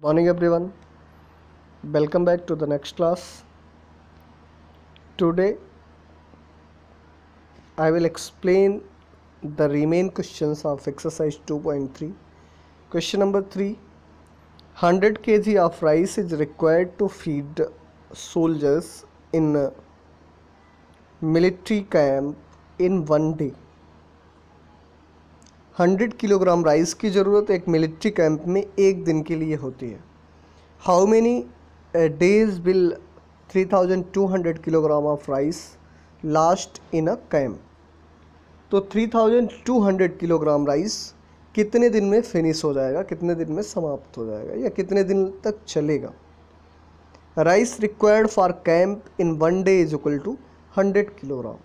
Morning everyone, welcome back to the next class. Today I will explain the remaining questions of exercise 2.3. Question number 3. 100 kg of rice is required to feed soldiers in a military camp in one day. 100 kilogram rice की ज़रूरत एक military camp में एक दिन के लिए होती है. How many days will 3200 kilogram of rice last in a camp. तो 3200 किलोग्राम राइस कितने दिन में फिनिश हो जाएगा, कितने दिन में समाप्त हो जाएगा या कितने दिन तक चलेगा. Rice required for camp in one day is equal to 100 kilogram.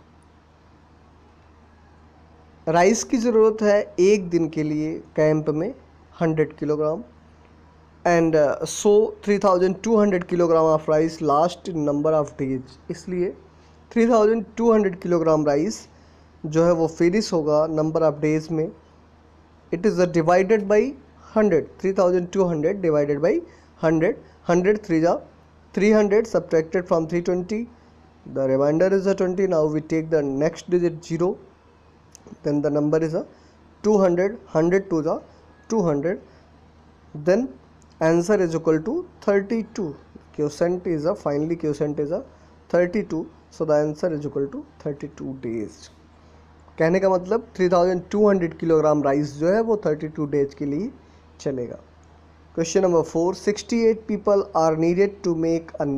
Rice की ज़रूरत है एक दिन के लिए कैंप में 100 kilogram and so 3200 kilogram of rice last in number of days. इसलिए 3200 किलोग्राम राइस जो है वो फिनिश होगा नंबर ऑफ डेज में. It is divided by 100. 3200 divided by 100. 100 3 जा 300 subtracted from 320. The remainder is a 20. Now we take the next digit 0. Then the number is a 200. 100 to the 200. Then answer is equal to 32. Quotient is a finally quotient is a 32. So the answer is equal to 32 days. कहने का मतलब 3200 kilogram rice जो है वो 32 days के लिए चलेगा. Question number 4. 68 people are needed to make a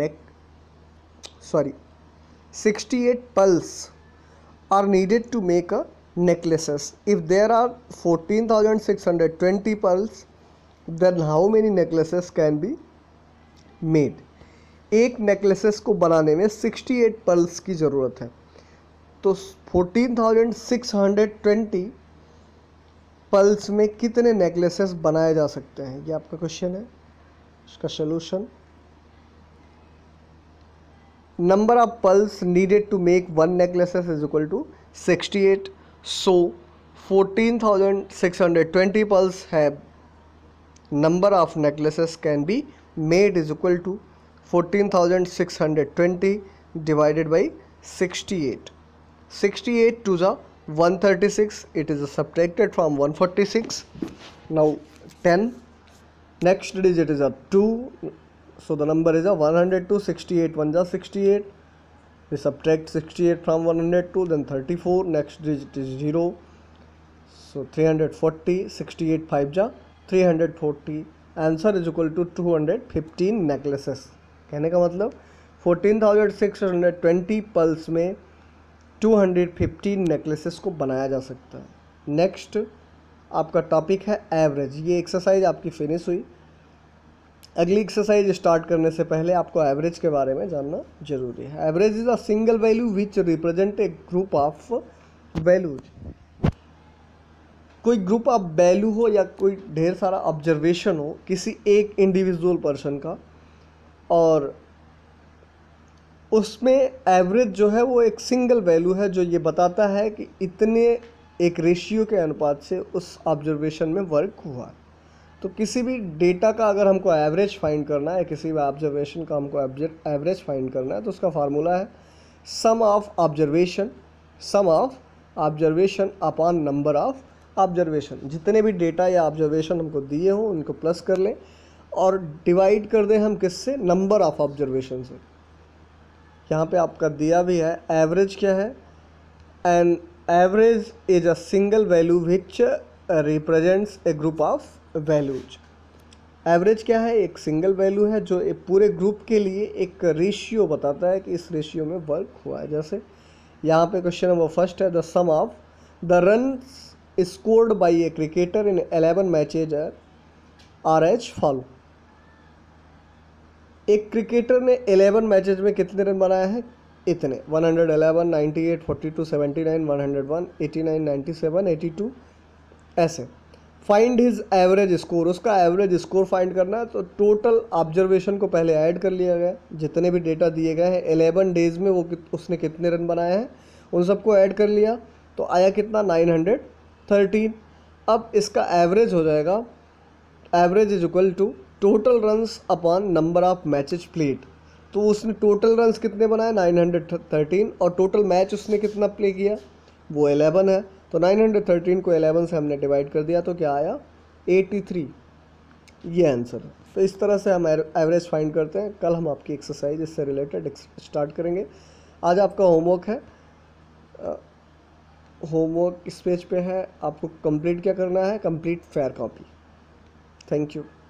68 pulse are needed to make a necklaces. If there are 14,620 pearls, then how many necklaces can be made? एक नेकलेसेस को बनाने में 68 पर्ल्स की ज़रूरत है. तो 14,620 पर्ल्स में कितने नेकलेसेस बनाए जा सकते हैं, ये आपका क्वेश्चन है. इसका solution, number of pearls needed to make one necklaces is equal to 68. So 14,620 pearls have number of necklaces can be made is equal to 14,620 divided by 68. 68 to the 136. It is subtracted from 146. Now 10. Next digit is a 2. So the number is a 102. 68 1 ja 68. We subtract 68 from 102. Then 34. Next digit is 0. So 340. 68 5 ja 340. Answer is equal to 215 necklaces. कहने का मतलब 14,620 pulse में 215 necklaces को बनाया जा सकता है. Next आपका टॉपिक है एवरेज. ये एक्सरसाइज आपकी फिनिश हुई. अगली एक्सरसाइज स्टार्ट करने से पहले आपको एवरेज के बारे में जानना जरूरी है. Average is a single value which represent a group of values. कोई ग्रुप ऑफ वैल्यू हो या कोई ढेर सारा ऑब्जर्वेशन हो किसी एक इंडिविजुअल पर्सन का, और उसमें एवरेज जो है वो एक सिंगल वैल्यू है जो ये बताता है कि इतने एक रेशियो के अनुपात से उस ऑब्जर्वेशन में वर्क हुआ. तो किसी भी डेटा का अगर हमको एवरेज फाइंड करना है, किसी भी ऑब्जर्वेशन का हमको एवरेज फाइंड करना है, तो उसका फार्मूला है sum of observation upon number of observation. जितने भी डेटा या ऑब्जर्वेशन हमको दिए हों उनको प्लस कर लें और डिवाइड कर दें हम किससे, नंबर ऑफ ऑब्जर्वेशन से. यहाँ पे आपका दिया भी है एवरेज क्या है, and average is a single value which represents a group of values. Average क्या है, एक सिंगल वैल्यू है जो एक पूरे ग्रुप के लिए एक रेशियो बताता है कि इस रेशियो में वर्क हुआ है. जैसे यहाँ पे क्वेश्चन नंबर फर्स्ट है the sum of the runs scored by a cricketer in 11 matches are as follow. एक क्रिकेटर ने 11 मैचेज में कितने रन बनाए हैं, इतने 111, 98, 42, 79, 101, 89, 97, 82 ऐसे. Find his average score. उसका एवरेज स्कोर फाइंड करना है. तो टोटल ऑब्जर्वेशन को पहले ऐड कर लिया गया, जितने भी डेटा दिए गए हैं 11 डेज में वो उसने कितने रन बनाए हैं उन सबको ऐड कर लिया. तो आया कितना, 913. अब इसका एवरेज हो जाएगा, average is equal to total runs upon number of matches played, तो उसने टोटल रन्स कितने बनाए 913 और टोटल मैच उसने कितना प्ले किया वो 11 है। तो 913 को 11 से हमने डिवाइड कर दिया तो क्या आया 83, ये आंसर है। तो इस तरह से हम एवरेज फाइंड करते हैं। कल हम आपकी एक्सरसाइज इससे रिलेटेड स्टार्ट करेंगे। आज आपका होमवर्क है, होमवर्क इस पेज पे है, आपको कंप्लीट क्या करना है, complete fair copy. Thank you.